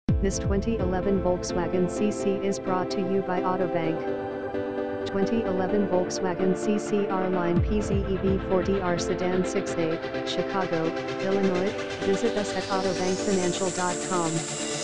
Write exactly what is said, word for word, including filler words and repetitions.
This twenty eleven Volkswagen C C is brought to you by AutoBank. twenty eleven Volkswagen C C R-Line P Z E V forty R Sedan six A, Chicago, Illinois. Visit us at autobank financial dot com.